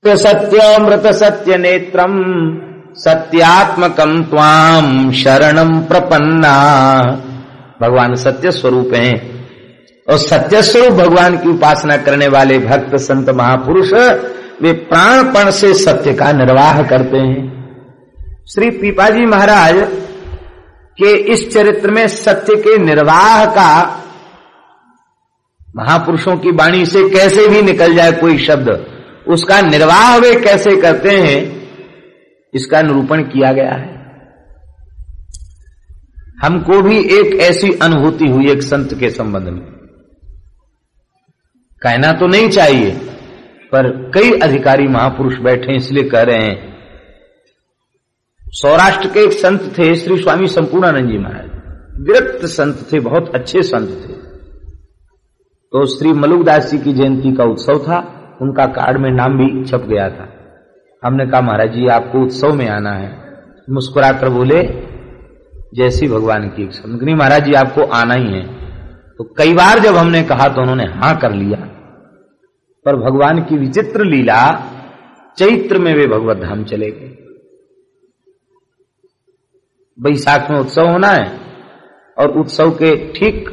सत्यामृत सत्य नेत्रम सत्यात्मकम त्वाम शरणम प्रपन्ना। भगवान सत्य स्वरूप हैं और सत्य स्वरूप भगवान की उपासना करने वाले भक्त संत महापुरुष वे प्राणपण से सत्य का निर्वाह करते हैं। श्री पीपाजी महाराज के इस चरित्र में सत्य के निर्वाह का महापुरुषों की वाणी से कैसे भी निकल जाए कोई शब्द, उसका निर्वाह वे कैसे करते हैं, इसका निरूपण किया गया है। हमको भी एक ऐसी अनुभूति हुई एक संत के संबंध में, कहना तो नहीं चाहिए पर कई अधिकारी महापुरुष बैठे इसलिए कह रहे हैं। सौराष्ट्र के एक संत थे श्री स्वामी संपूर्णानंद जी महाराज, विरक्त संत थे, बहुत अच्छे संत थे। तो श्री मलुकदास जी की जयंती का उत्सव था, उनका कार्ड में नाम भी छप गया था। हमने कहा महाराज जी आपको उत्सव में आना है। मुस्कुराकर बोले जैसी भगवान की इच्छा। नहीं महाराज जी आपको आना ही है। तो कई बार जब हमने कहा तो उन्होंने हां कर लिया। पर भगवान की विचित्र लीला, चैत्र में वे भगवत धाम चले गए। बैसाख में उत्सव होना है और उत्सव के ठीक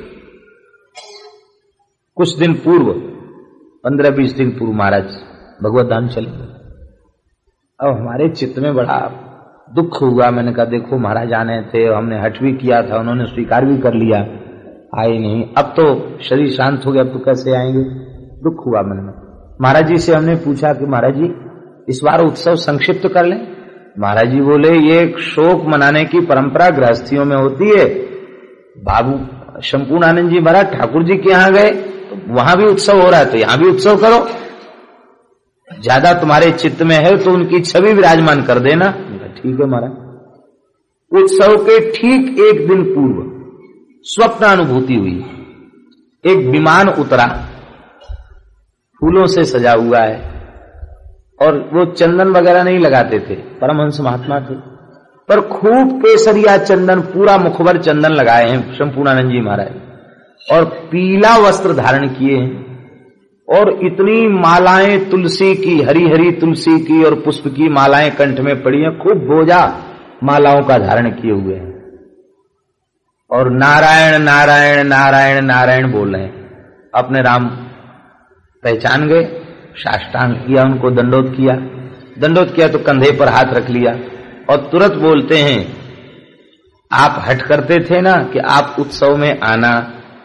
कुछ दिन पूर्व 15-20 दिन पूर्व महाराज भगवत धाम चले गए। अब हमारे चित्त में बड़ा दुख हुआ। मैंने कहा देखो महाराज आने थे, हमने हठ भी किया था, उन्होंने स्वीकार भी कर लिया, आए नहीं। अब तो शरीर शांत हो गया, अब तो कैसे आएंगे। दुख हुआ मन में। महाराज जी से हमने पूछा कि महाराज जी इस बार उत्सव संक्षिप्त कर लें। महाराज जी बोले ये शोक मनाने की परंपरा गृहस्थियों में होती है। बाबू संपूर्णानंद जी महाराज ठाकुर जी के यहां गए तो वहां भी उत्सव हो रहा है, तो यहां भी उत्सव करो। ज्यादा तुम्हारे चित्त में है तो उनकी छवि विराजमान कर देना। ठीक है महाराज। उत्सव के ठीक एक दिन पूर्व स्वप्न अनुभूति हुई। एक विमान उतरा, फूलों से सजा हुआ है और वो चंदन वगैरह नहीं लगाते थे, परमहंस महात्मा थे, पर खूब केसरिया चंदन, पूरा मुखबर चंदन लगाए हैं संपूर्णानंद जी महाराज, और पीला वस्त्र धारण किए हैं और इतनी मालाएं तुलसी की, हरी हरी तुलसी की और पुष्प की मालाएं कंठ में पड़ी हैं, खूब बोझा मालाओं का धारण किए हुए हैं और नारायण नारायण नारायण नारायण बोल रहे हैं। अपने राम पहचान गए, साष्टांग किया, उनको दंडोत किया। दंडोत किया तो कंधे पर हाथ रख लिया और तुरंत बोलते हैं आप हट करते थे ना कि आप उत्सव में आना,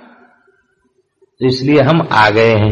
तो इसलिए हम आ गए हैं।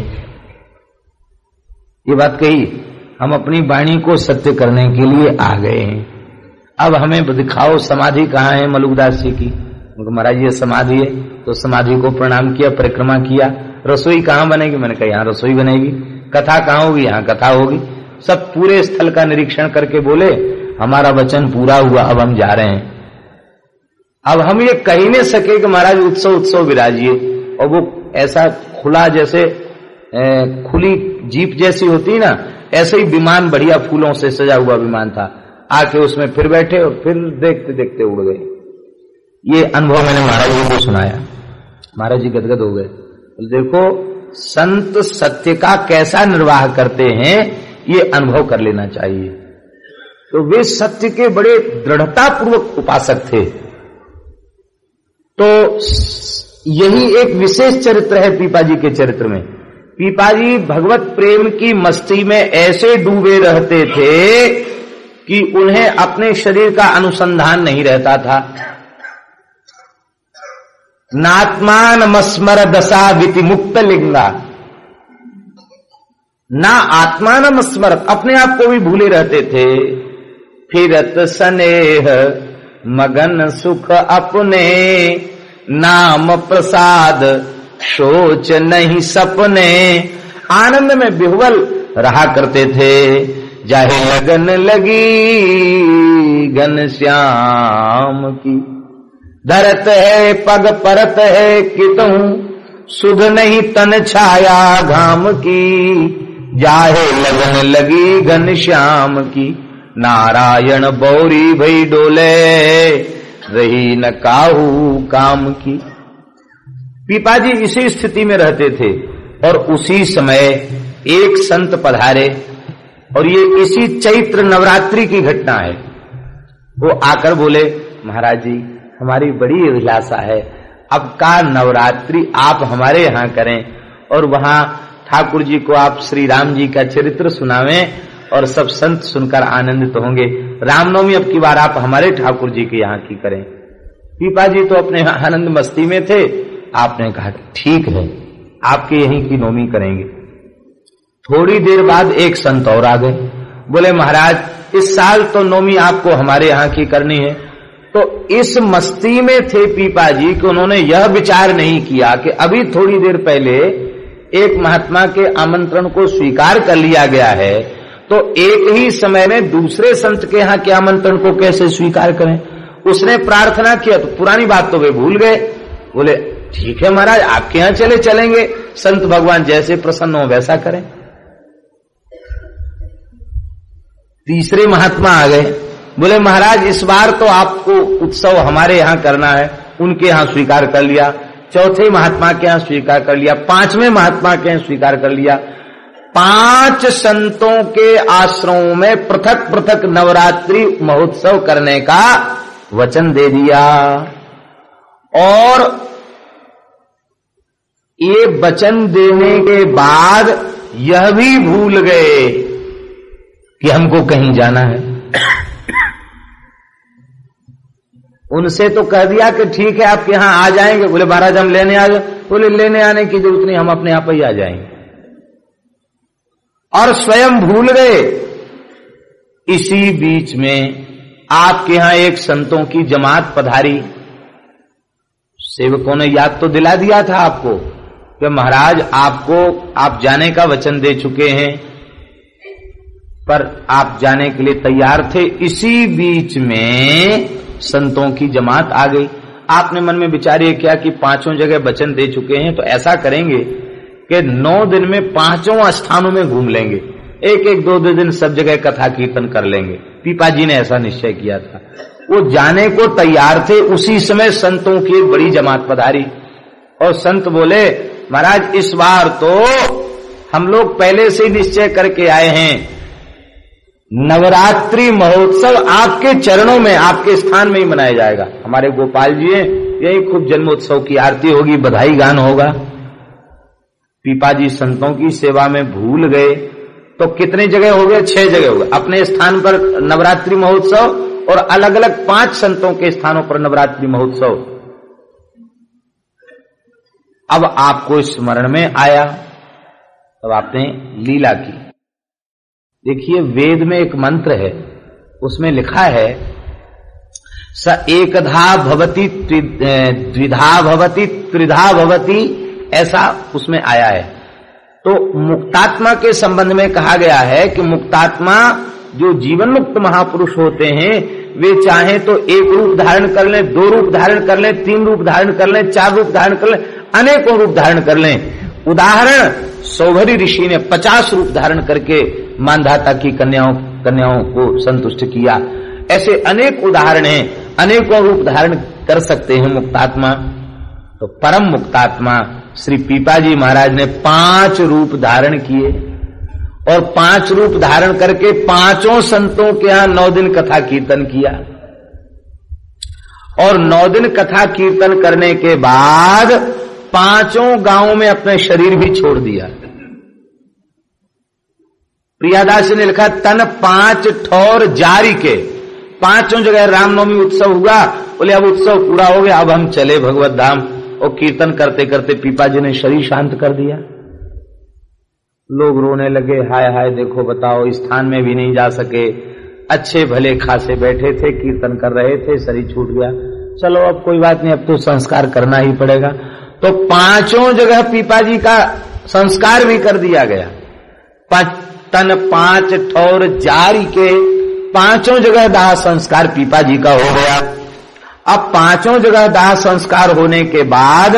ये बात कही, हम अपनी वाणी को सत्य करने के लिए आ गए हैं। अब हमें दिखाओ समाधि कहाँ है मलुकदास जी की। महाराज ये समाधि है, तो समाधि को प्रणाम किया, परिक्रमा किया। रसोई कहाँ बनेगी? मैंने कहा यहाँ रसोई बनेगी। कथा कहाँ होगी? यहाँ कथा होगी। सब पूरे स्थल का निरीक्षण करके बोले हमारा वचन पूरा हुआ, अब हम जा रहे हैं। अब हम ये कह ही नहीं सके कि महाराज उत्सव उत्सव विराजिए, और वो ऐसा खुला, जैसे खुली जीप जैसी होती ना, ऐसे ही विमान बढ़िया फूलों से सजा हुआ विमान था। आके उसमें फिर बैठे और फिर देखते देखते उड़ गए। ये अनुभव मैंने महाराज जी को सुनाया। महाराज जी गदगद हो गए। देखो संत सत्य का कैसा निर्वाह करते हैं, ये अनुभव कर लेना चाहिए। तो वे सत्य के बड़े दृढ़ता पूर्वक उपासक थे। तो यही एक विशेष चरित्र है पीपाजी के चरित्र में। पीपाजी भगवत प्रेम की मस्ती में ऐसे डूबे रहते थे कि उन्हें अपने शरीर का अनुसंधान नहीं रहता था। नात्मान मस्मर दशा विति मुक्त लिंगा, ना आत्मान मस्मरत, अपने आप को भी भूले रहते थे। फिरत स्नेह मगन सुख अपने, नाम प्रसाद सोच नहीं सपने। आनंद में विह्वल रहा करते थे। जाहे लगन लगी घनश्याम की, धरत है पग परत है कितहूं, सुध नहीं तन छाया घाम की। जाहे लगन लगी घनश्याम की, नारायण बौरी भई डोले, रही न काहू काम की। पीपाजी इसी स्थिति में रहते थे और उसी समय एक संत पधारे और ये इसी चैत्र नवरात्रि की घटना है। वो आकर बोले, महाराज जी हमारी बड़ी अभिलाषा है, अब का नवरात्रि आप हमारे यहाँ करें और वहां ठाकुर जी को आप श्री राम जी का चरित्र सुनावें और सब संत सुनकर आनंदित होंगे। रामनवमी अब की बार आप हमारे ठाकुर जी के यहाँ की करें। पीपा जी तो अपने आनंद मस्ती में थे। आपने कहा ठीक है, आपके यहीं की नवमी करेंगे। थोड़ी देर बाद एक संत और आ गए, बोले महाराज इस साल तो नवमी आपको हमारे यहाँ की करनी है। तो इस मस्ती में थे पीपा जी कि उन्होंने यह विचार नहीं किया कि अभी थोड़ी देर पहले एक महात्मा के आमंत्रण को स्वीकार कर लिया गया है, तो एक ही समय में दूसरे संत के यहाँ के आमंत्रण को कैसे स्वीकार करें। उसने प्रार्थना किया तो पुरानी बात तो वे भूल गए। बोले ठीक है महाराज आपके यहाँ चलेंगे, संत भगवान जैसे प्रसन्न हो वैसा करें। तीसरे महात्मा आ गए, बोले महाराज इस बार तो आपको उत्सव हमारे यहाँ करना है। उनके यहाँ स्वीकार कर लिया, चौथे महात्मा के यहाँ स्वीकार कर लिया, पांचवें महात्मा के यहाँ स्वीकार कर लिया। 5 संतों के आश्रमों में पृथक पृथक नवरात्रि महोत्सव करने का वचन दे दिया। और ये वचन देने के बाद यह भी भूल गए कि हमको कहीं जाना है। उनसे तो कह दिया कि ठीक है आपके यहां आ जाएंगे। बोले महाराज हम लेने आ जाए। बोले लेने आने की जरूरत नहीं, हम अपने आप ही आ जाएंगे। और स्वयं भूल गए। इसी बीच में आपके यहां एक संतों की जमात पधारी। सेवकों ने याद तो दिला दिया था आपको कि महाराज आपको आप जाने का वचन दे चुके हैं, पर आप जाने के लिए तैयार थे। इसी बीच में संतों की जमात आ गई। आपने मन में विचार ये किया कि 5 जगह वचन दे चुके हैं, तो ऐसा करेंगे कि 9 दिन में 5 स्थानों में घूम लेंगे, एक 2 दिन सब जगह कथा कीर्तन कर लेंगे। पीपा जी ने ऐसा निश्चय किया था। वो जाने को तैयार थे। उसी समय संतों की एक बड़ी जमात पधारी और संत बोले महाराज इस बार तो हम लोग पहले से निश्चय करके आए हैं, नवरात्रि महोत्सव आपके चरणों में आपके स्थान में ही मनाया जाएगा। हमारे गोपाल जी हैं, यही खूब जन्मोत्सव की आरती होगी, बधाई गान होगा। पीपा जी संतों की सेवा में भूल गए। तो कितने जगह हो गए? 6 जगह हो गए। अपने स्थान पर नवरात्रि महोत्सव और अलग अलग 5 संतों के स्थानों पर नवरात्रि महोत्सव। अब आपको स्मरण में आया, तब आपने लीला की। देखिए वेद में एक मंत्र है, उसमें लिखा है स एकधा भवति द्विधा भवति त्रिधा भवति, ऐसा उसमें आया है। तो मुक्तात्मा के संबंध में कहा गया है कि मुक्तात्मा जो जीवन मुक्त महापुरुष होते हैं वे चाहे तो 1 रूप धारण कर लें, 2 रूप धारण कर लें, 3 रूप धारण कर लें, 4 रूप धारण कर लें, अनेकों रूप धारण कर लें। उदाहरण सौभरी ऋषि ने 50 रूप धारण करके मानधाता की कन्याओं को संतुष्ट किया। ऐसे अनेक उदाहरण हैं, अनेकों रूप धारण कर सकते हैं मुक्तात्मा। तो परम मुक्तात्मा श्री पीपा जी महाराज ने 5 रूप धारण किए और 5 रूप धारण करके 5 संतों के यहां 9 दिन कथा कीर्तन किया। और 9 दिन कथा कीर्तन करने के बाद 5 गांवों में अपने शरीर भी छोड़ दिया। प्रियादास ने लिखा तन 5 ठौर जारी के। 5 जगह रामनवमी उत्सव हुआ। बोले अब उत्सव पूरा हो गया, अब हम चले भगवत धाम। और कीर्तन करते करते पीपा जी ने शरीर शांत कर दिया। लोग रोने लगे, हाय हाय देखो बताओ, स्थान में भी नहीं जा सके, अच्छे भले खासे बैठे थे, कीर्तन कर रहे थे, शरीर छूट गया। चलो अब कोई बात नहीं, अब तो संस्कार करना ही पड़ेगा। तो 5 जगह पीपा जी का संस्कार भी कर दिया गया। तन 5 ठौर जारी के 5 जगह दाह संस्कार पीपा जी का हो गया। अब 5 जगह दाह संस्कार होने के बाद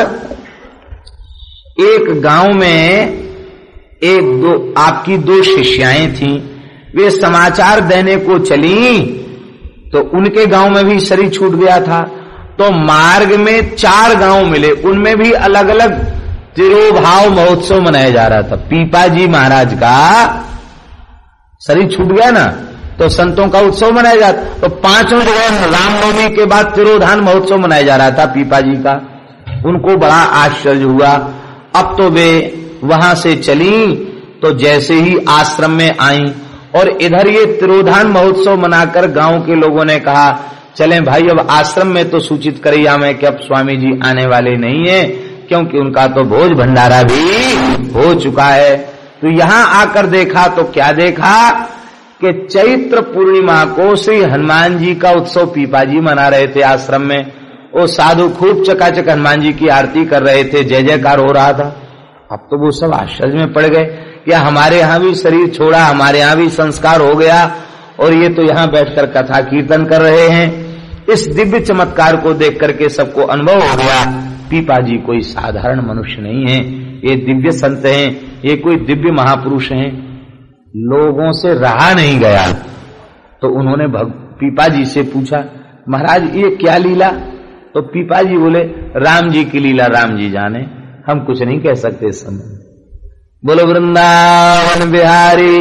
एक गांव में आपकी 2 शिष्याएं थीं, वे समाचार देने को चली तो उनके गांव में भी शरीर छूट गया था। तो मार्ग में 4 गांव मिले, उनमें भी अलग अलग तिरोभाव महोत्सव मनाया जा रहा था। पीपा जी महाराज का शरीर छूट गया ना, तो संतों का उत्सव मनाया जाता। तो 5 जगह रामनवमी के बाद तिरोधान महोत्सव मनाया जा रहा था पीपा जी का। उनको बड़ा आश्चर्य हुआ। अब तो वे वहां से चली, तो जैसे ही आश्रम में आई और इधर ये तिरोधान महोत्सव मनाकर गांव के लोगों ने कहा चलें भाई अब आश्रम में तो सूचित करिए हमें कि अब स्वामी जी आने वाले नहीं है, क्योंकि उनका तो भोज भंडारा भी हो चुका है। तो यहां आकर देखा तो क्या देखा कि चैत्र पूर्णिमा को श्री हनुमान जी का उत्सव पीपा जी मना रहे थे आश्रम में। वो साधु खूब चकाचक हनुमान जी की आरती कर रहे थे, जय जयकार हो रहा था। अब तो वो सब आश्चर्य में पड़ गए कि हमारे यहां भी शरीर छोड़ा, हमारे यहां भी संस्कार हो गया और ये तो यहां बैठकर कथा कीर्तन कर रहे हैं। इस दिव्य चमत्कार को देख करके सबको अनुभव हो गया पीपा जी कोई साधारण मनुष्य नहीं है, ये दिव्य संत हैं, ये कोई दिव्य महापुरुष हैं। लोगों से रहा नहीं गया, तो उन्होंने पीपा जी से पूछा महाराज ये क्या लीला? तो पीपा जी बोले राम जी की लीला राम जी जाने, हम कुछ नहीं कह सकते इस समय। बोलो वृंदावन बिहारी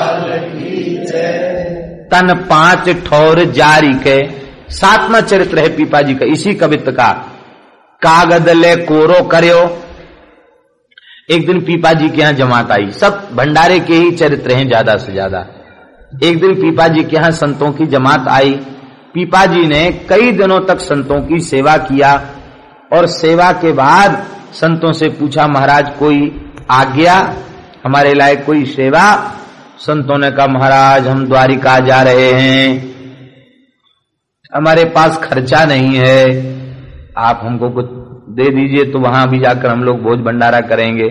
तन 5 ठौर जारी के। 7वां चरित्र है पीपा जी का इसी कवित्व का। कागद ले कोरो करो। एक दिन पीपा जी के यहां जमात आई, सब भंडारे के ही चरित्र हैं ज्यादा से ज्यादा। एक दिन पीपा जी के यहां संतों की जमात आई। पीपा जी ने कई दिनों तक संतों की सेवा किया और सेवा के बाद संतों से पूछा महाराज कोई आज्ञा, हमारे लायक कोई सेवा? संतों ने कहा महाराज हम द्वारिका जा रहे हैं, हमारे पास खर्चा नहीं है, आप हमको कुछ दे दीजिए तो वहां भी जाकर हम लोग भोज भंडारा करेंगे।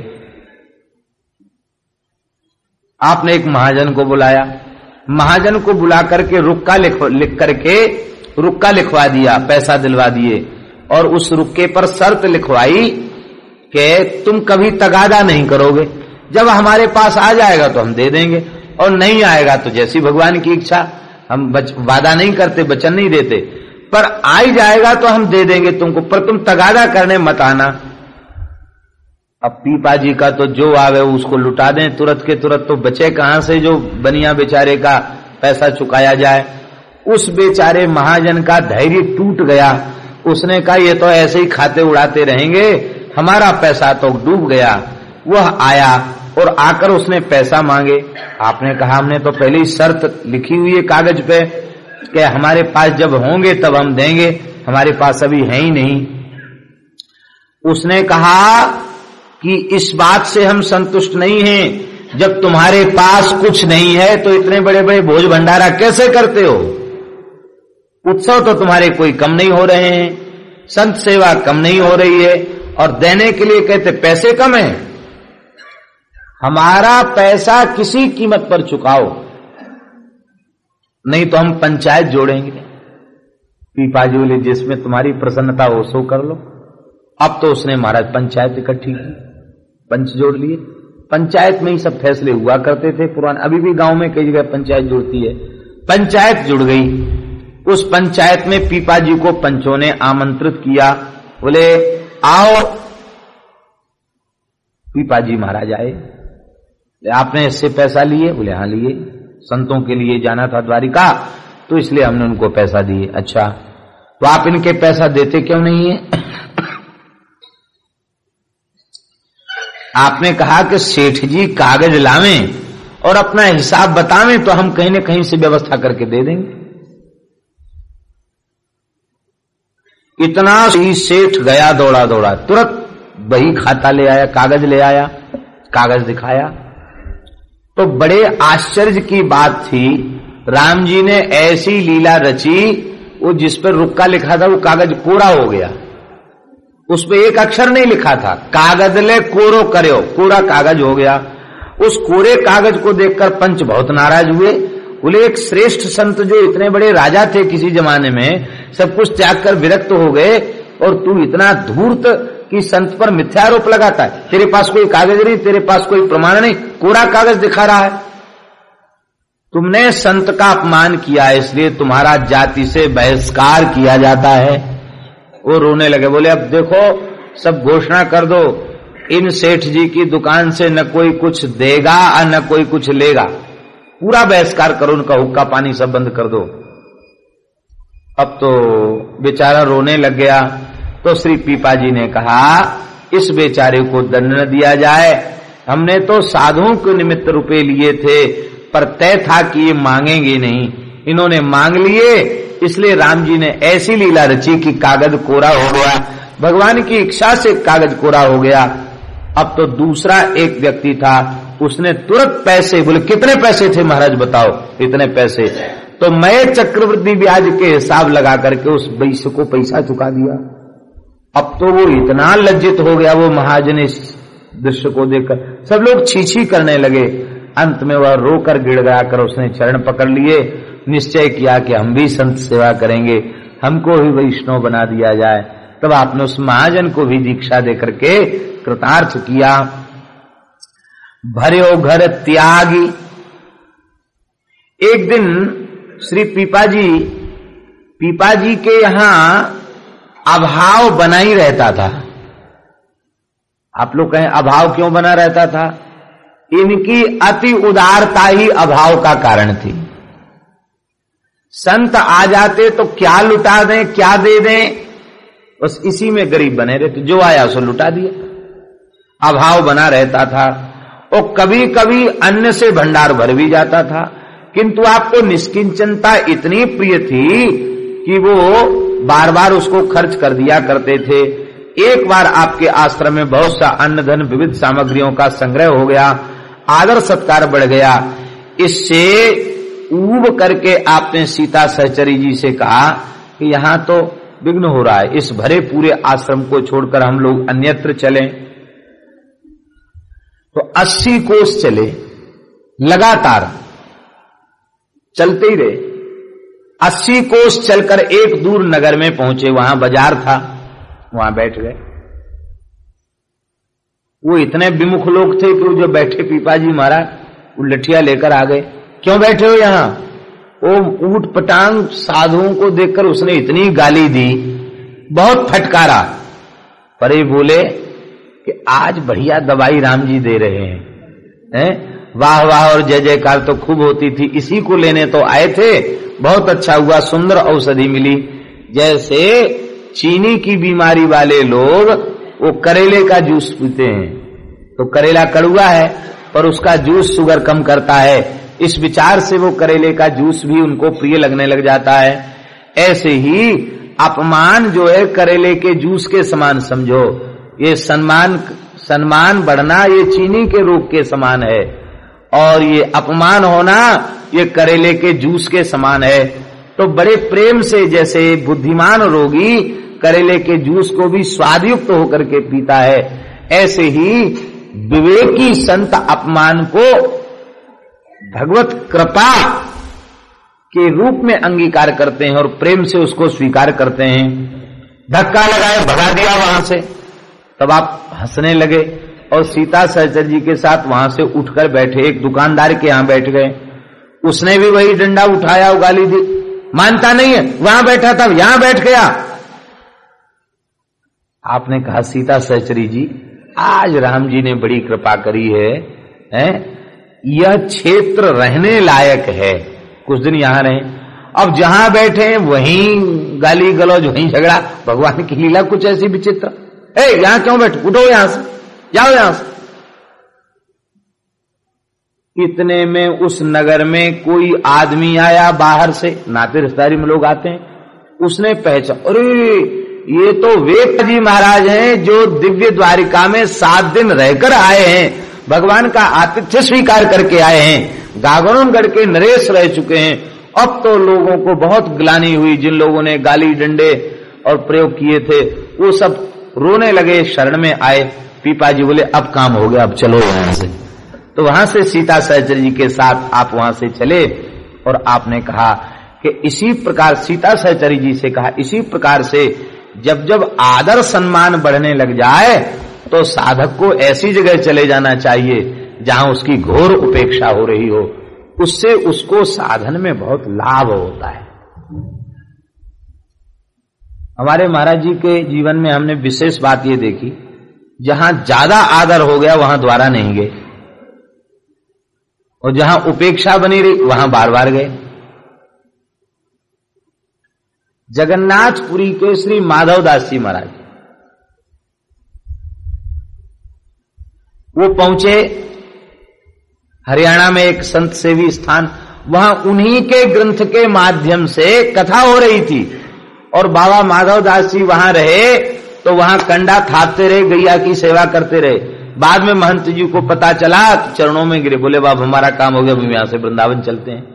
आपने एक महाजन को बुलाया, महाजन को बुला करके रुक्का लिख करके रुक्का लिखवा दिया, पैसा दिलवा दिए और उस रुक्के पर शर्त लिखवाई कि तुम कभी तगादा नहीं करोगे, जब हमारे पास आ जाएगा तो हम दे देंगे और नहीं आएगा तो जैसी भगवान की इच्छा। हम वादा नहीं करते, वचन नहीं देते, पर आ ही जाएगा तो हम दे देंगे तुमको, पर तुम तगादा करने मत आना। अब पीपा जी का तो जो आवे उसको लुटा दें तुरंत के तुरंत, तो बचे कहां से जो बनिया बेचारे का पैसा चुकाया जाए। उस बेचारे महाजन का धैर्य टूट गया। उसने कहा ये तो ऐसे ही खाते उड़ाते रहेंगे, हमारा पैसा तो डूब गया। वह आया और आकर उसने पैसा मांगे। आपने कहा हमने तो पहले ही शर्त लिखी हुई है कागज पे कि हमारे पास जब होंगे तब हम देंगे, हमारे पास अभी है ही नहीं। उसने कहा कि इस बात से हम संतुष्ट नहीं हैं, जब तुम्हारे पास कुछ नहीं है तो इतने बड़े बड़े भोज भंडारा कैसे करते हो? उत्सव तो तुम्हारे कोई कम नहीं हो रहे हैं, संत सेवा कम नहीं हो रही है और देने के लिए कहते पैसे कम है। हमारा पैसा किसी कीमत पर चुकाओ, नहीं तो हम पंचायत जोड़ेंगे। पीपा जी बोले जिसमें तुम्हारी प्रसन्नता हो सो कर लो। अब तो उसने महाराज पंचायत इकट्ठी की, पंच जोड़ लिए। पंचायत में ही सब फैसले हुआ करते थे पुराने, अभी भी गांव में कई जगह पंचायत जुड़ती है। पंचायत जुड़ गई। उस पंचायत में पीपा जी को पंचों ने आमंत्रित किया, बोले आओ। पीपा जी महाराज आए। आपने इससे पैसा लिए? बोले हाँ लिए, संतों के लिए जाना था द्वारिका तो इसलिए हमने उनको पैसा दिए। अच्छा तो आप इनके पैसा देते क्यों नहीं है? आपने कहा कि सेठ जी कागज लावें और अपना हिसाब बतावें तो हम कहीं न कहीं से व्यवस्था करके दे देंगे। इतना ही सेठ गया दौड़ा दौड़ा, तुरंत बही खाता ले आया, कागज ले आया, कागज दिखाया। तो बड़े आश्चर्य की बात थी, राम जी ने ऐसी लीला रची, वो जिस पर रुक्का लिखा था वो कागज कोरा हो गया, उस पर एक अक्षर नहीं लिखा था। कागज ले कोरो करो, कोरा कागज हो गया। उस कोरे कागज को देखकर पंच बहुत नाराज हुए। बोले एक श्रेष्ठ संत जो इतने बड़े राजा थे किसी जमाने में, सब कुछ त्याग कर विरक्त हो गए और तू इतना धूर्त कि संत पर मिथ्यारोप लगाता है। तेरे पास कोई कागज नहीं, तेरे पास कोई प्रमाण नहीं, कोरा कागज दिखा रहा है। तुमने संत का अपमान किया, इसलिए तुम्हारा जाति से बहिष्कार किया जाता है। वो रोने लगे, बोले अब देखो सब घोषणा कर दो, इन सेठ जी की दुकान से न कोई कुछ देगा और न कोई कुछ लेगा। पूरा बहिष्कार करो, उनका हुक्का पानी सब बंद कर दो। अब तो बेचारा रोने लग गया। तो श्री पीपाजी ने कहा इस बेचारे को दंड न दिया जाए, हमने तो साधुओं के निमित्त रुपए लिए थे, पर तय था कि ये मांगेंगे नहीं, इन्होंने मांग लिए, इसलिए राम जी ने ऐसी लीला रची कि कागज कोरा हो गया, भगवान की इच्छा से कागज कोरा हो गया। अब तो दूसरा एक व्यक्ति था, उसने तुरंत पैसे, बोले कितने पैसे थे महाराज बताओ, इतने पैसे, तो मैं चक्रवृद्धि ब्याज के हिसाब लगा करके उस वैश्य को पैसा चुका दिया। अब तो वो इतना लज्जित हो गया, वो महाजन इस दृश्य को देखकर सब लोग छीछी करने लगे। अंत में वह रोकर गिड़गिड़ा कर उसने चरण पकड़ लिए, निश्चय किया कि हम भी संत सेवा करेंगे, हमको भी वैष्णव बना दिया जाए। तब आपने उस महाजन को भी दीक्षा देकर के कृतार्थ किया। भर्यो घर त्यागी। एक दिन श्री पीपाजी के यहां अभाव बना ही रहता था। आप लोग कहें अभाव क्यों बना रहता था? इनकी अति उदारता ही अभाव का कारण थी। संत आ जाते तो क्या लुटा दें, क्या दे दें, बस इसी में गरीब बने रहते, जो आया सो लुटा दिया। अभाव बना रहता था और कभी कभी अन्न से भंडार भर भी जाता था, किंतु आपको निष्किंचनता इतनी प्रिय थी कि वो बार बार उसको खर्च कर दिया करते थे। एक बार आपके आश्रम में बहुत सा अन्न धन विविध सामग्रियों का संग्रह हो गया, आदर सत्कार बढ़ गया। इससे ऊब करके आपने सीता सहचरी जी से कहा कि यहां तो विघ्न हो रहा है, इस भरे पूरे आश्रम को छोड़कर हम लोग अन्यत्र चलें। तो 80 कोस चले, लगातार चलते ही रहे। 80 कोस चलकर एक दूर नगर में पहुंचे, वहां बाजार था, वहां बैठ गए। वो इतने विमुख लोग थे कि वो जो बैठे पीपाजी महाराज, वो लठिया लेकर आ गए। क्यों बैठे हो यहां? वो ऊट पटांग साधुओं को देखकर उसने इतनी गाली दी, बहुत फटकारा। पर ये बोले कि आज बढ़िया दवाई राम जी दे रहे हैं, वाह वाह और जय जयकार तो खूब होती थी, इसी को लेने तो आए थे, बहुत अच्छा हुआ, सुंदर औषधि मिली। जैसे चीनी की बीमारी वाले लोग वो करेले का जूस पीते हैं, तो करेला कड़वा है पर उसका जूस शुगर कम करता है, इस विचार से वो करेले का जूस भी उनको प्रिय लगने लग जाता है। ऐसे ही अपमान जो है करेले के जूस के समान समझो, ये सम्मान बढ़ना ये चीनी के रोग के समान है, और ये अपमान होना ये करेले के जूस के समान है। तो बड़े प्रेम से जैसे बुद्धिमान रोगी करेले के जूस को भी स्वादयुक्त होकर के पीता है, ऐसे ही विवेकी संत अपमान को भगवत कृपा के रूप में अंगीकार करते हैं और प्रेम से उसको स्वीकार करते हैं। धक्का लगाए, भगा दिया वहां से, तब आप हंसने लगे और सीता सहचर जी के साथ वहां से उठकर बैठे, एक दुकानदार के यहां बैठ गए। उसने भी वही डंडा उठाया, गाली दी, मानता नहीं है, वहां बैठा था यहां बैठ गया। आपने कहा सीता सहचरी जी, आज राम जी ने बड़ी कृपा करी है, यह क्षेत्र रहने लायक है, कुछ दिन यहां रहे। अब जहां बैठे हैं वहीं गाली गलौज, वहीं झगड़ा। भगवान की लीला कुछ ऐसी विचित्र। यहां क्यों बैठे, उठो यहां से, जाओ यहां से। इतने में उस नगर में कोई आदमी आया बाहर से, नाते रिश्तेदारी में लोग आते हैं, उसने पहचान, अरे ये तो वे जी महाराज हैं जो दिव्य द्वारिका में 7 दिन रहकर आए हैं, भगवान का आतिथ्य स्वीकार करके आए हैं, गागरोनगढ़ के नरेश रह चुके हैं। अब तो लोगों को बहुत ग्लानि हुई, जिन लोगों ने गाली डंडे और प्रयोग किए थे वो सब रोने लगे, शरण में आए। पीपाजी बोले अब काम हो गया, अब चलो यहां से। तो वहां से सीता सहचर जी के साथ आप वहां से चले और आपने कहा कि इसी प्रकार, सीता सहचरी जी से कहा, इसी प्रकार से जब जब आदर सम्मान बढ़ने लग जाए तो साधक को ऐसी जगह चले जाना चाहिए जहां उसकी घोर उपेक्षा हो रही हो, उससे उसको साधन में बहुत लाभ होता है। हमारे महाराज जी के जीवन में हमने विशेष बात ये देखी, जहां ज्यादा आदर हो गया वहां द्वारा नहीं गए, और जहां उपेक्षा बनी रही वहां बार बार गए। जगन्नाथपुरी के श्री माधव दास जी महाराज वो पहुंचे हरियाणा में एक संत सेवी स्थान, वहां उन्हीं के ग्रंथ के माध्यम से कथा हो रही थी और बाबा माधव दास जी वहां रहे तो वहां कंडा थापते रहे, गैया की सेवा करते रहे। बाद में महंत जी को पता चला तो चरणों में गिरे, बोले बाबा हमारा काम हो गया, हम यहां से वृंदावन चलते हैं।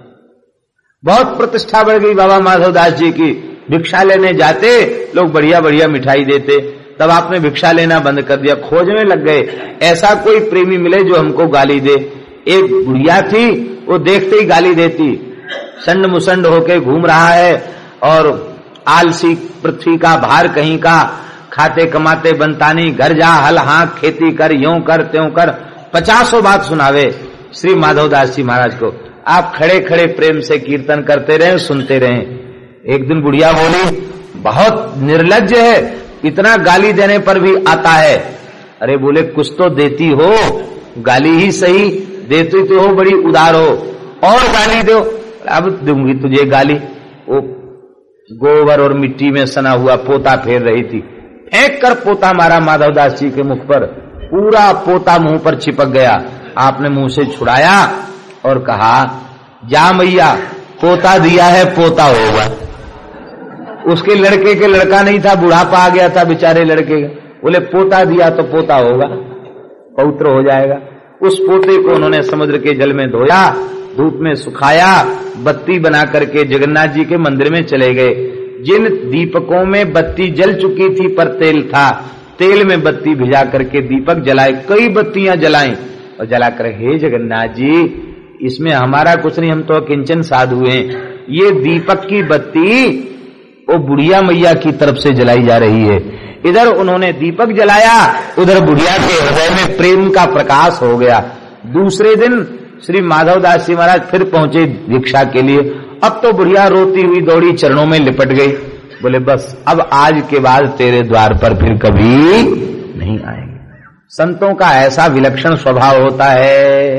बहुत प्रतिष्ठा बढ़ गई बाबा माधव दास जी की। भिक्षा लेने जाते लोग बढ़िया बढ़िया मिठाई देते, तब आपने भिक्षा लेना बंद कर दिया, खोजने लग गए ऐसा कोई प्रेमी मिले जो हमको गाली दे। एक बुढ़िया थी, वो देखते ही गाली देती, संड मुसंड होके घूम रहा है और आलसी पृथ्वी का भार कहीं का, खाते कमाते बनता नहीं, घर जा हल हाँक खेती कर, यूं कर त्यों कर, 50 बात सुनावे श्री माधव दास जी महाराज को। आप खड़े खड़े प्रेम से कीर्तन करते रहे, सुनते रहे। एक दिन बुढ़िया बोली, बहुत निर्लज्ज है, इतना गाली देने पर भी आता है। अरे बोले कुछ तो देती हो, गाली ही सही, देती तो हो, बड़ी उदार हो, और गाली दो। अब दूंगी तुझे गाली। वो गोबर और मिट्टी में सना हुआ पोता फेर रही थी, फेंक कर पोता मारा माधव दास जी के मुख पर, पूरा पोता मुंह पर चिपक गया। आपने मुंह से छुड़ाया और कहा, जा मैया पोता दिया है पोता होगा। उसके लड़के के लड़का नहीं था, बुढ़ापा आ गया था बेचारे लड़के का, बोले पोता दिया तो पोता होगा, पवित्र हो जाएगा। उस पोते को उन्होंने समुद्र के जल में धोया, धूप में सुखाया, बत्ती बना करके जगन्नाथ जी के मंदिर में चले गए। जिन दीपकों में बत्ती जल चुकी थी पर तेल था, तेल में बत्ती भिजा करके दीपक जलाए, कई बत्तियां जलाएं और जलाकर, हे जगन्नाथ जी इसमें हमारा कुछ नहीं, हम तो किंचन साधु हैं, ये दीपक की बत्ती वो बुढ़िया मैया की तरफ से जलाई जा रही है। इधर उन्होंने दीपक जलाया, उधर बुढ़िया के हृदय में प्रेम का प्रकाश हो गया। दूसरे दिन श्री माधव दास जी महाराज फिर पहुंचे भिक्षा के लिए। अब तो बुढ़िया रोती हुई दौड़ी चरणों में लिपट गई, बोले बस अब आज के बाद तेरे द्वार पर फिर कभी नहीं आएंगे। संतों का ऐसा विलक्षण स्वभाव होता है।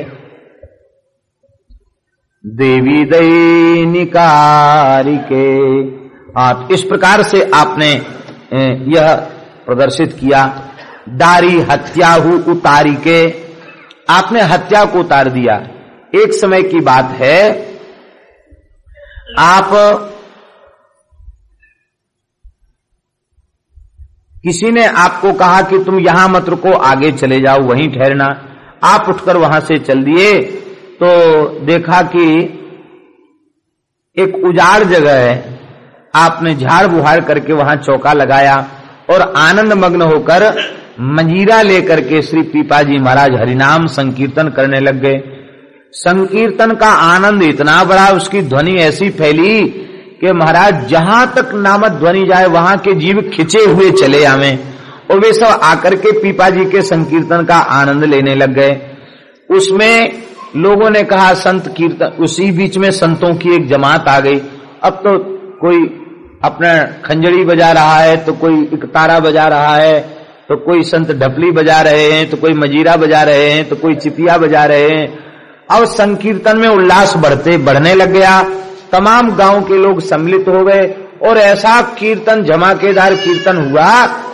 देवी दैनिकारिके, आप इस प्रकार से आपने यह प्रदर्शित किया। दारी हत्याहु उतारी के, आपने हत्या को उतार दिया। एक समय की बात है, आप किसी ने आपको कहा कि तुम यहां मत रुको, आगे चले जाओ, वहीं ठहरना। आप उठकर वहां से चल दिए तो देखा कि एक उजाड़ जगह है। आपने झाड़ बुहार करके वहां चौका लगाया और आनंद मग्न होकर मंजीरा लेकर के श्री पीपाजी महाराज हरिनाम संकीर्तन करने लग गए। संकीर्तन का आनंद इतना बड़ा, उसकी ध्वनि ऐसी फैली कि महाराज जहां तक नामक ध्वनि जाए वहां के जीव खिंचे हुए चले आवे और वे सब आकर के पीपाजी के संकीर्तन का आनंद लेने लग गए। उसमें लोगों ने कहा संत कीर्तन, उसी बीच में संतों की एक जमात आ गई। अब तो कोई अपना खंजड़ी बजा रहा है, तो कोई इकतारा बजा रहा है, तो कोई संत ढपली बजा रहे हैं, तो कोई मजीरा बजा रहे हैं, तो कोई चिपिया बजा रहे हैं। अब संकीर्तन में उल्लास बढ़ने लग गया। तमाम गांव के लोग सम्मिलित हो गए और ऐसा कीर्तन, धमाकेदार कीर्तन हुआ।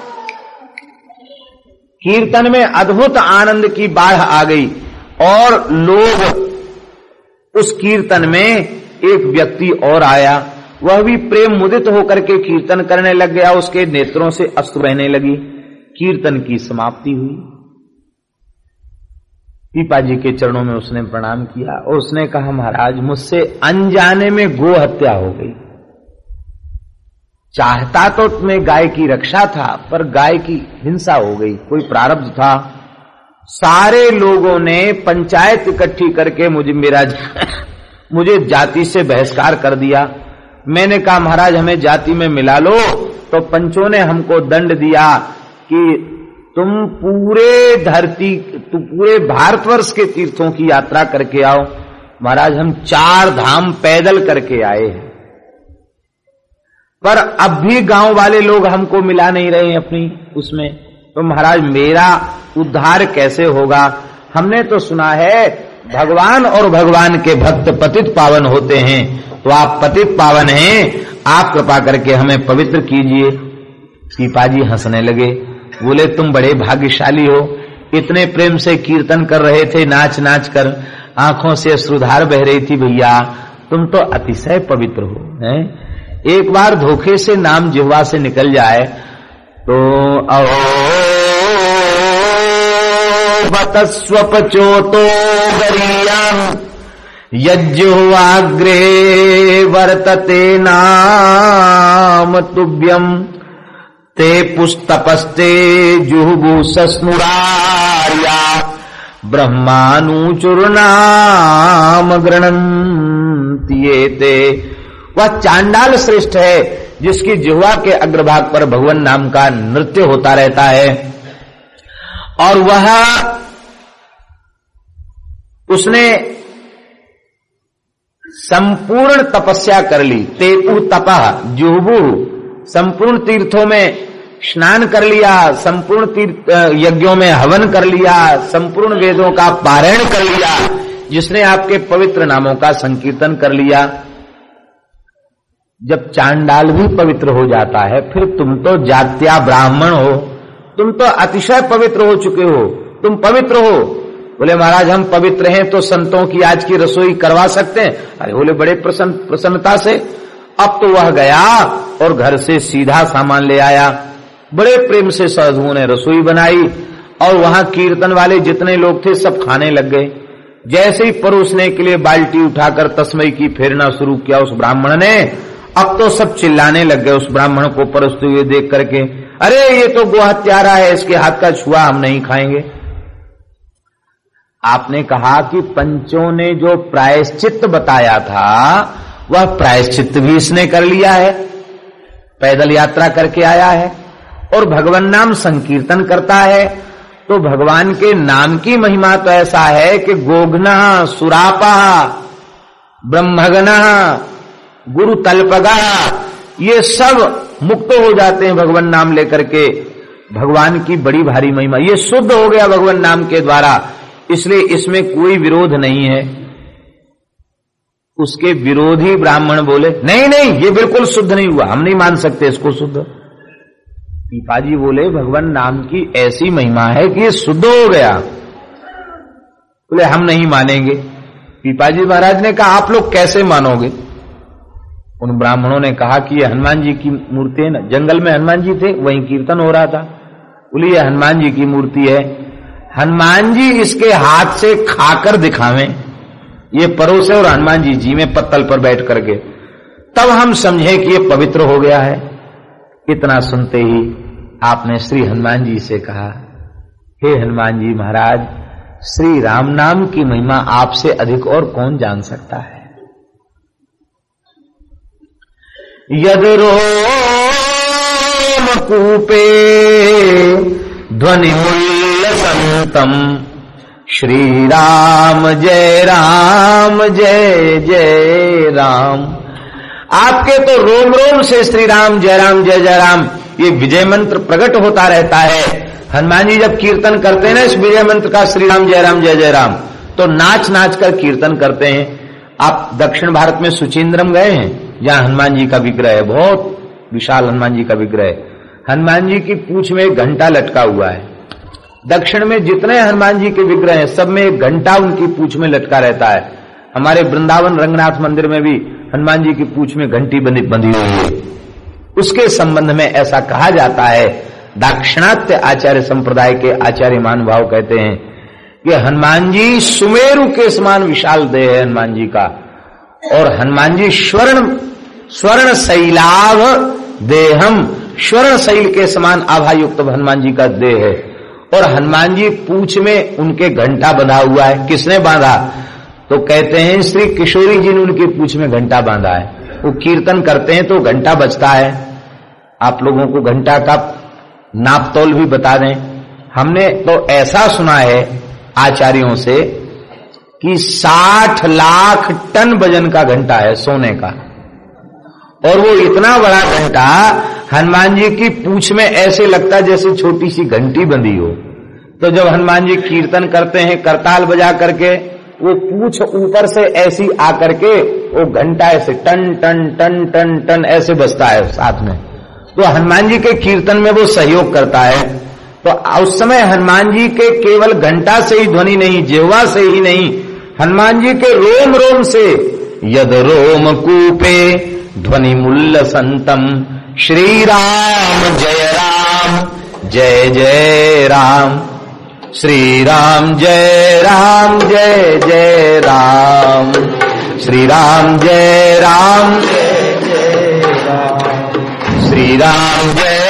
कीर्तन में अद्भुत आनंद की बाढ़ आ गई और लोग उस कीर्तन में एक व्यक्ति और आया, वह भी प्रेम मुदित होकर के कीर्तन करने लग गया। उसके नेत्रों से अश्रु बहने लगी। कीर्तन की समाप्ति हुई। पीपाजी के चरणों में उसने प्रणाम किया और उसने कहा, महाराज मुझसे अनजाने में गो हत्या हो गई। चाहता तो तुम्हें गाय की रक्षा था, पर गाय की हिंसा हो गई, कोई प्रारब्ध था। सारे लोगों ने पंचायत इकट्ठी करके मुझे जाति से बहिष्कार कर दिया। मैंने कहा महाराज हमें जाति में मिला लो, तो पंचों ने हमको दंड दिया कि तुम पूरे भारतवर्ष के तीर्थों की यात्रा करके आओ। महाराज हम 4 धाम पैदल करके आए हैं, पर अब भी गांव वाले लोग हमको मिला नहीं रहे हैं अपनी उसमें, तो महाराज मेरा उद्धार कैसे होगा? हमने तो सुना है भगवान और भगवान के भक्त पतित पावन होते हैं, तो आप पतित पावन हैं, आप कृपा करके हमें पवित्र कीजिए। पीपाजी हंसने लगे, बोले तुम बड़े भाग्यशाली हो, इतने प्रेम से कीर्तन कर रहे थे, नाच नाच कर आंखों से अश्रुधार बह रही थी, भैया तुम तो अतिशय पवित्र हो हैं? एक बार धोखे से नाम जिह्वा से निकल जाए तो बतस्वपचोतो गरियां यज्जुवाग्रे वर्तते नाम तुभ्यं ते पुस्तपस्ते जुहुबु सस्नुरार्या ब्रह्मानुचुर्नाम गृणन्त्येते। वह चांडाल श्रेष्ठ है जिसकी जिह्वा के अग्रभाग पर भगवान नाम का नृत्य होता रहता है, और वह उसने संपूर्ण तपस्या कर ली। तेपु तपः जुहुबु, संपूर्ण तीर्थों में स्नान कर लिया, संपूर्ण तीर्थ यज्ञों में हवन कर लिया, संपूर्ण वेदों का पारायण कर लिया, जिसने आपके पवित्र नामों का संकीर्तन कर लिया। जब चांडाल भी पवित्र हो जाता है, फिर तुम तो जात्या ब्राह्मण हो, तुम तो अतिशय पवित्र हो चुके हो, तुम पवित्र हो। बोले महाराज हम पवित्र हैं तो संतों की आज की रसोई करवा सकते हैं? अरे बोले बड़े प्रसन्नता से। अब तो वह गया और घर से सीधा सामान ले आया, बड़े प्रेम से साधुओं ने रसोई बनाई, और वहां कीर्तन वाले जितने लोग थे सब खाने लग गए। जैसे ही परोसने के लिए बाल्टी उठाकर तस्मई की फेरना शुरू किया उस ब्राह्मण ने, अब तो सब चिल्लाने लग गए उस ब्राह्मण को परोसते हुए देख करके, अरे ये तो गोहत्यारा है, इसके हाथ का छुआ हम नहीं खाएंगे। आपने कहा कि पंचों ने जो प्रायश्चित बताया था वह प्रायश्चित भी इसने कर लिया है, पैदल यात्रा करके आया है और भगवान नाम संकीर्तन करता है। तो भगवान के नाम की महिमा तो ऐसा है कि गोघ्ना सुरापा ब्रह्मगना गुरु तल्पगा ये सब मुक्त हो जाते हैं भगवान नाम लेकर के। भगवान की बड़ी भारी महिमा, ये शुद्ध हो गया भगवान नाम के द्वारा, इसलिए इसमें कोई विरोध नहीं है। उसके विरोधी ब्राह्मण बोले नहीं नहीं ये बिल्कुल शुद्ध नहीं हुआ, हम नहीं मान सकते इसको शुद्ध। पीपाजी बोले भगवान नाम की ऐसी महिमा है कि ये शुद्ध हो गया। बोले हम नहीं मानेंगे। पीपाजी महाराज ने कहा आप लोग कैसे मानोगे? उन ब्राह्मणों ने कहा कि ये हनुमान जी की मूर्ति है ना, जंगल में हनुमान जी थे, वहीं कीर्तन हो रहा था। बोले ये हनुमान जी की मूर्ति है, हनुमान जी इसके हाथ से खाकर दिखावें, ये परोसे और हनुमान जी जी में पत्तल पर बैठ करके, तब हम समझे कि ये पवित्र हो गया है। इतना सुनते ही आपने श्री हनुमान जी से कहा, हे हनुमान जी महाराज, श्री राम नाम की महिमा आपसे अधिक और कौन जान सकता है। यद रोम कूपे ध्वनि मूल्य संतम श्री राम जय जय जय राम। आपके तो रोम रोम से श्री राम जय जय राम ये विजय मंत्र प्रकट होता रहता है। हनुमान जी जब कीर्तन करते हैं ना इस विजय मंत्र का, श्री राम जय जय राम, तो नाच नाच कर कीर्तन करते हैं। आप दक्षिण भारत में सुचिंद्रम गए हैं, जहां हनुमान जी का विग्रह है, बहुत विशाल हनुमान जी का विग्रह है। हनुमान जी की पूंछ में एक घंटा लटका हुआ है। दक्षिण में जितने हनुमान जी के विग्रह हैं सब में एक घंटा उनकी पूंछ में लटका रहता है। हमारे वृंदावन रंगनाथ मंदिर में भी हनुमान जी की पूंछ में घंटी बंधी हुई है। उसके संबंध में ऐसा कहा जाता है, दाक्षिणात्य आचार्य संप्रदाय के आचार्य महानुभाव कहते हैं कि हनुमान जी सुमेरु के समान विशाल देह है हनुमान जी का, और हनुमान जी स्वर्ण शैलाभ देहम, स्वर्ण शैल के समान आभा युक्त हनुमान जी का देह है। और हनुमान जी पूंछ में उनके घंटा बंधा हुआ है। किसने बांधा? तो कहते हैं श्री किशोरी जी ने उनकी पूंछ में घंटा बांधा है। वो कीर्तन करते हैं तो घंटा बजता है। आप लोगों को घंटा का नापतोल भी बता दें, हमने तो ऐसा सुना है आचार्यों से कि 60 लाख टन वजन का घंटा है सोने का, और वो इतना बड़ा घंटा हनुमान जी की पूंछ में ऐसे लगता है जैसे छोटी सी घंटी बंधी हो। तो जब हनुमान जी कीर्तन करते हैं करताल बजा करके, वो पूछ ऊपर से ऐसी आकर के वो घंटा ऐसे टन टन टन टन टन ऐसे बजता है साथ में। तो हनुमान जी के कीर्तन में वो सहयोग करता है। तो उस समय हनुमान जी के केवल घंटा से ही ध्वनि नहीं, जिह्वा से ही नहीं, हनुमान जी के रोम रोम से यद रोम कूपे ध्वनि मूल्य संतम श्री राम जय जय राम, श्री राम जय जय राम, श्री राम जय राम, श्री राम जय